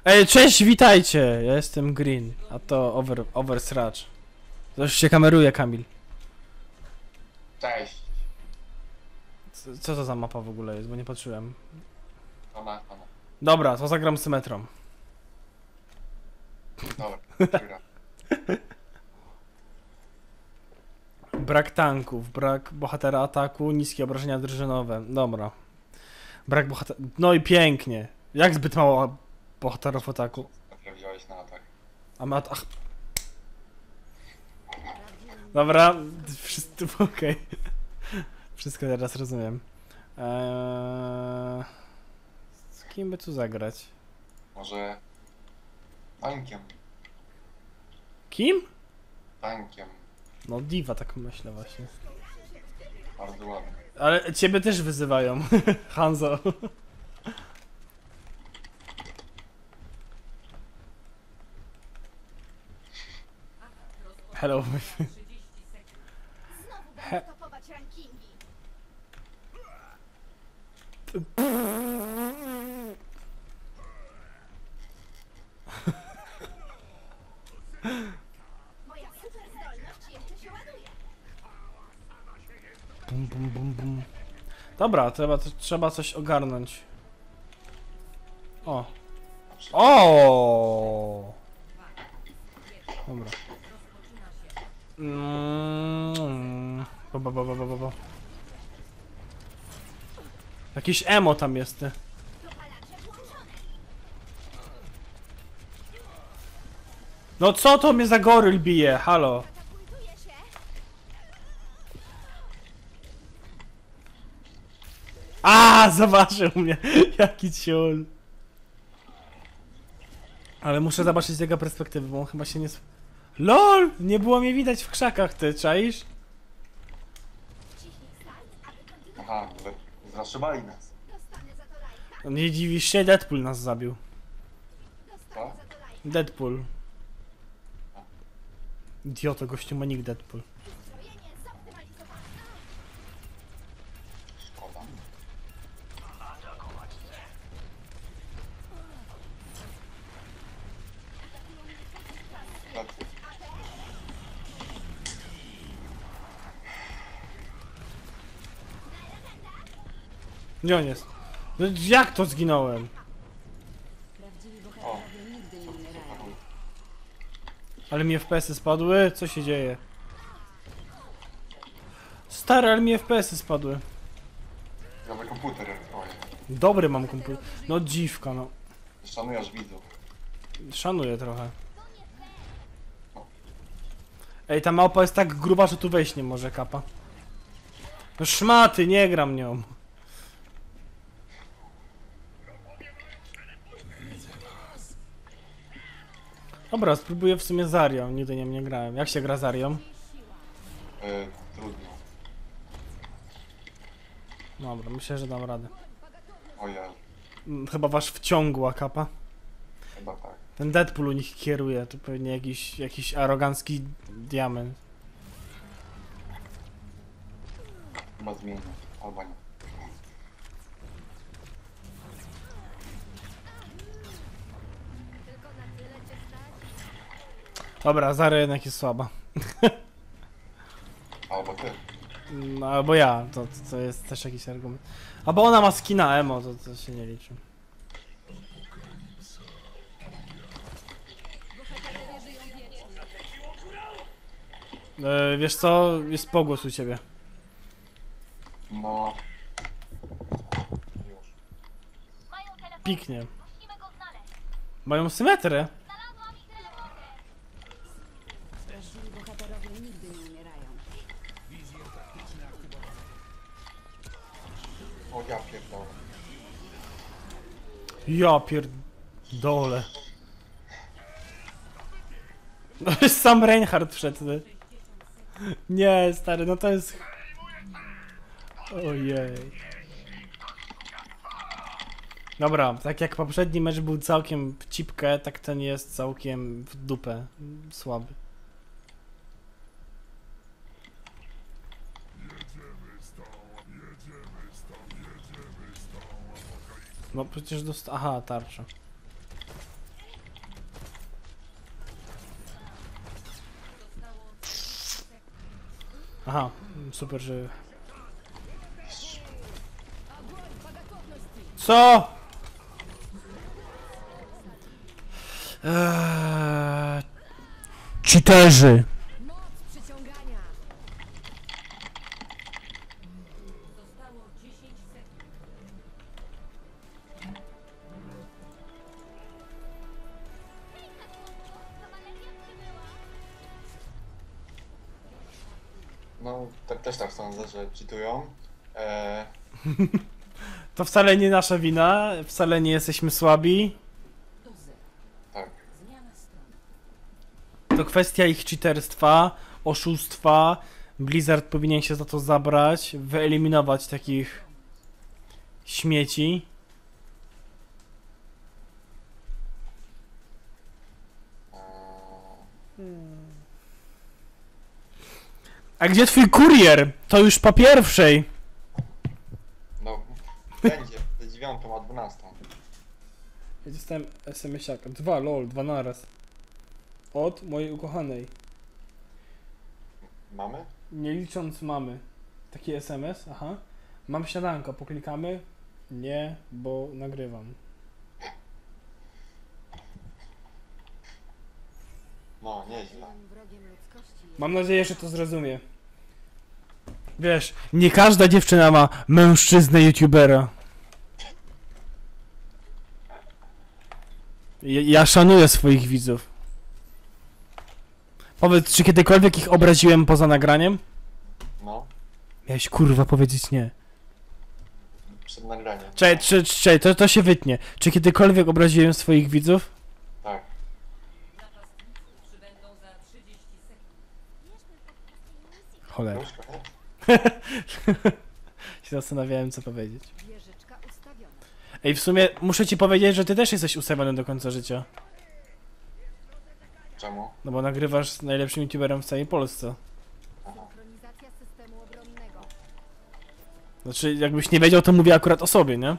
Ej, cześć, witajcie! Ja jestem Green, a to Oversracz. To już się kameruje, Kamil. Cześć. Co to za mapa w ogóle jest, bo nie patrzyłem. Ona. Dobra, to zagram symetrą. Dobra, dobra. Brak tanków, brak bohatera ataku, niskie obrażenia drużynowe. Dobra. Brak bohatera... No i pięknie. Jak zbyt mało bohaterów ataku? Dobra, wziąłeś na atak. A ma... Ach. Dobra, wszystko okej. Wszystko teraz rozumiem. Z kim by tu zagrać? Może... Tankiem. Kim? Tankiem. No Diva, tak myślę właśnie. Bardzo ładnie. Ale ciebie też wyzywają, Hanzo. Hello. Znowu będę topować rankingi. Moja super zdolność jeszcze się ładuje. Bum, bum, bum, bum. Dobra, trzeba coś ogarnąć. O. O. Dobra. Bo. Jakiś emo tam jest. Ty. Dopalacze włączone. No co to mnie za goryl bije? Halo. Katapultuje się. A, zobaczył mnie. Jaki ciul. Ale muszę zobaczyć z jego perspektywy, bo on chyba się nie... LOL! Nie było mnie widać w krzakach, ty, czaisz? Wciśnij start, aby kontynuować. Aha, ale zaszybali nas. Dostanę za to lajka. No nie dziwisz się, Deadpool nas zabił. Dostanę za to lajka. Deadpool. Idioto, gościu ma nick Deadpool. Uzbrojenie zoptymalizowane. Szkoda. Lecę. Gdzie on jest? No jak to zginąłem? O, Ale mi FPS-y spadły? Co się dzieje? Stary, ale mi FPS-y spadły. nowy komputer elektroniczny. Dobry mam komputer. No dziwka, no. Szanujesz widzów. Szanuję trochę. Ej, ta małpa jest tak gruba, że tu wejść nie może, kapa. No szmaty, nie gram nią. Dobra, spróbuję w sumie Zarią. Nigdy nie grałem. Jak się gra Zarią? Trudno. Dobra, myślę, że dam radę. Ojej, Chyba wasz wciągła kapa. chyba tak. Ten Deadpool u nich kieruje, to pewnie jakiś arogancki diament. Chyba zmienię. Albo nie. Tylko na tyle cię stać. Dobra, Zara jednak jest słaba. Albo ty. No, albo ja, to jest też jakiś argument. Albo ona ma skina emo, to się nie liczy. Wiesz co? Jest pogłos u ciebie. No. Już. Mają telefon. Piknie. Musimy go znaleźć. Mają symetrę. Znalazłam ich teleporter. Prawdziwi bohaterowie nigdy nie umierają. O, ja pierdolę. Ja pierdolę. No jest sam Reinhardt wszedł. Ty. Nie, stary, no to jest... Ojej. Dobra, tak jak poprzedni mecz był całkiem w cipkę, tak ten jest całkiem w dupę. Słaby. No przecież aha, tarcza. Aha, super, że... Co? Cheaterzy. Moc przyciągania! No, też tak sądzę, że cheatują. To wcale nie nasza wina, wcale nie jesteśmy słabi. Tak. To kwestia ich cheaterstwa, oszustwa. Blizzard powinien się za to zabrać, wyeliminować takich śmieci. A gdzie twój kurier? To już po pierwszej. No, będzie. Za 9, a 12. Ja dostałem SMS-aka. 2, lol, 2 naraz. Od mojej ukochanej. Mamy? Nie licząc mamy. Taki SMS, aha. Mam śniadanko, poklikamy. Nie, bo nagrywam. No, nieźle. Wrogiem ludzkości jest Mam nadzieję, że to zrozumie. Wiesz, nie każda dziewczyna ma mężczyznę youtubera. Ja szanuję swoich widzów. Powiedz, czy kiedykolwiek ich obraziłem poza nagraniem? No, Miałeś kurwa powiedzieć nie. przed nagraniem. Czekaj, to się wytnie. Czy kiedykolwiek obraziłem swoich widzów? Tak. Cholera. Różka, nie? Się zastanawiałem, co powiedzieć. wieżyczka ustawiona. Ej, w sumie muszę ci powiedzieć, że ty też jesteś ustawiony do końca życia. Czemu? No bo nagrywasz z najlepszym youtuberem w całej Polsce. Aha. Synchronizacja systemu obronnego. Znaczy, jakbyś nie wiedział, to mówię akurat o sobie, nie?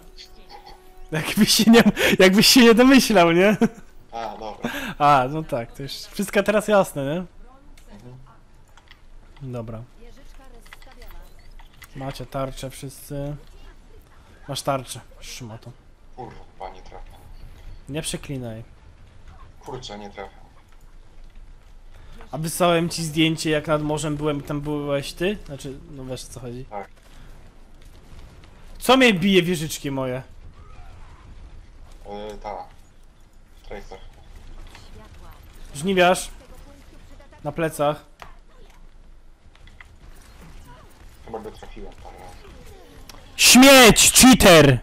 Jakbyś się nie domyślał, nie? A, dobra. A, no tak, to już wszystko teraz jasne, nie? Mhm. Dobra. Wieżyczka rozstawiona. Macie tarczę wszyscy. Masz tarczę, szmato. Kurwa, nie trafiam. Nie przeklinaj. Kurczę, nie trafiam. A wysłałem ci zdjęcie, jak nad morzem byłem i tam byłeś ty? Znaczy, no wiesz, o co chodzi. Tak. Co mnie bije wieżyczki moje? Ta. Tracer. Światła. Żniwiarz, Tego punktu przed atakiem. na plecach. Chyba go trafiłem tam. No. Śmieć, cheater!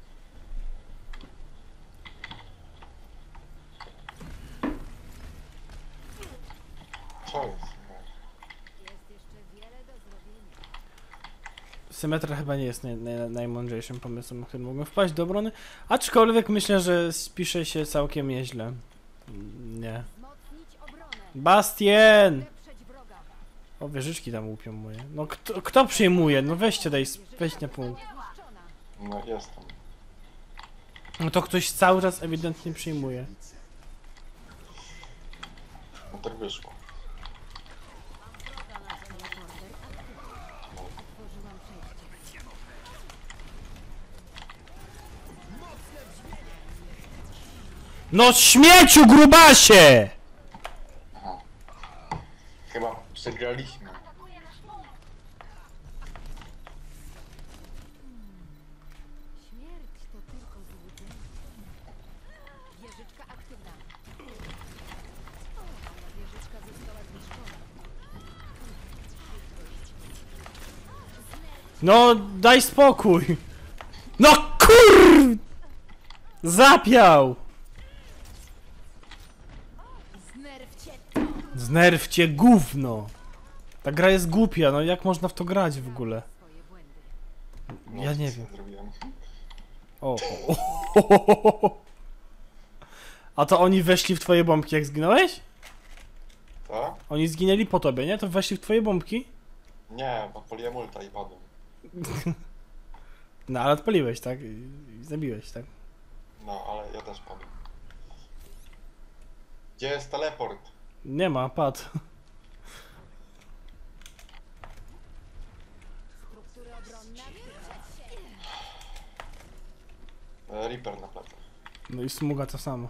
Co jest? Jest jeszcze wiele do zrobienia. Symetra chyba nie jest najmądrzejszym pomysłem, na który mogłem wpaść do obrony. Aczkolwiek myślę, że spisze się całkiem nieźle. Nie. Wzmocnić obronę. Bastien! Wesprzeć wroga. O, wieżyczki tam łupią moje. No kto przyjmuje? No weźcie weź na punkt. Zniszczona. No, jestem. No to ktoś cały czas ewidentnie przyjmuje. No tak wyszło. Otworzyłam przejście. No śmieciu, grubasie! Aha. Chyba przegraliśmy. Śmierć to tylko złudzenie. Wieżyczka aktywna. Moja wieżyczka została zniszczona. No daj spokój! No kur... Zapiał! Znerwcie Znerwcie gówno! Ta gra jest głupia, no jak można w to grać w ogóle? swoje błędy. No, Ja nie co wiem. Zrobiłem. O. A to oni weszli w twoje bombki jak zginąłeś? Co? Oni zginęli po tobie, nie? To weszli w twoje bombki? Nie, odpaliłem ulta i padłem. No ale odpaliłeś, tak? I zabiłeś, tak? No, ale ja też padłem. Gdzie jest teleport? Nie ma, padł. Reaper na plecach. No i Smuga to samo.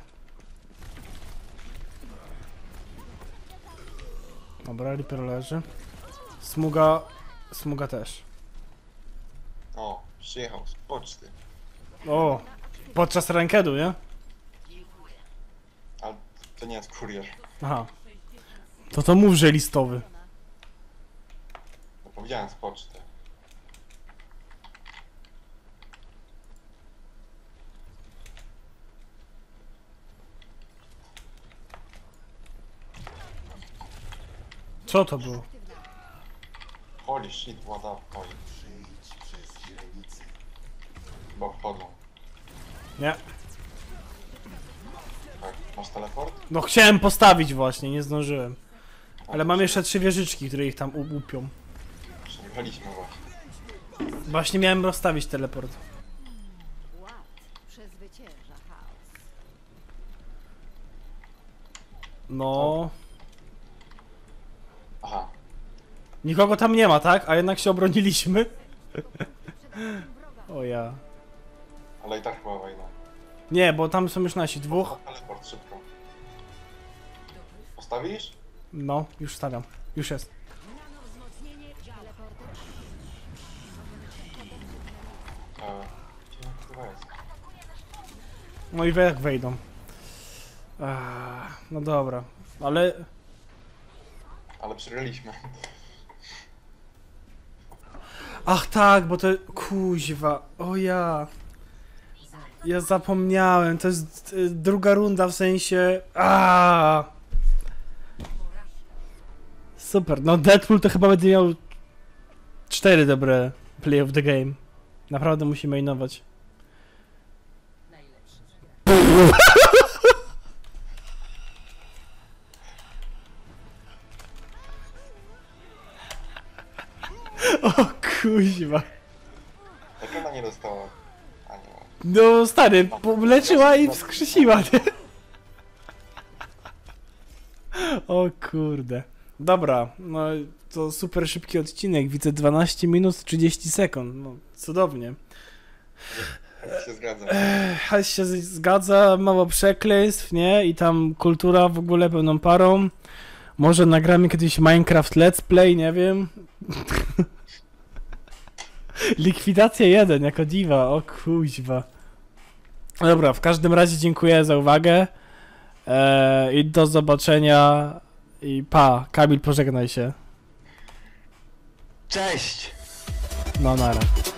Dobra, Reaper leży. Smuga też. O, przyjechał z poczty. O! Podczas rankedu, nie? Ale to nie jest kurier. Aha. To mów, że listowy. No powiedziałem z poczty. Co to było? Holy shit, what up, oj. Bo wchodzą. Nie. Tak, masz teleport? No chciałem postawić właśnie, nie zdążyłem. Ale mam jeszcze 3 wieżyczki, które ich tam upią. Przegraliśmy właśnie. Właśnie miałem rozstawić teleport. Ład przezwycięża chaos. No... Aha, Nikogo tam nie ma, tak? A jednak się obroniliśmy. O ja. ale i tak chyba wejdę. Nie, bo tam są już nasi dwóch. Teleport szybko. Postawisz? No, już stawiam. Już jest. Gdzie chyba jest? No i jak wejdą. No dobra. Ale... Ale przegraliśmy. Ach tak, bo to... Kuźwa. O ja. Ja zapomniałem. To jest druga runda w sensie... Super. No Deadpool to chyba będzie miał 4 dobre play of the game. Naprawdę musimy innować. O kuźwa. Jak ona nie dostała? A nie ma. No stary, leczyła i wskrzesiła, nie? O kurde. Dobra, no to super szybki odcinek. Widzę 12 minut 30 sekund. No cudownie. Tak się zgadza. Haś się zgadza, mało przekleństw, nie? I tam kultura w ogóle pełną parą. Może nagramy kiedyś Minecraft Let's Play, nie wiem. Likwidacja 1 jako diwa, o kuźwa. Dobra, w każdym razie dziękuję za uwagę. I do zobaczenia. I pa, Kamil, pożegnaj się. Cześć! No nara.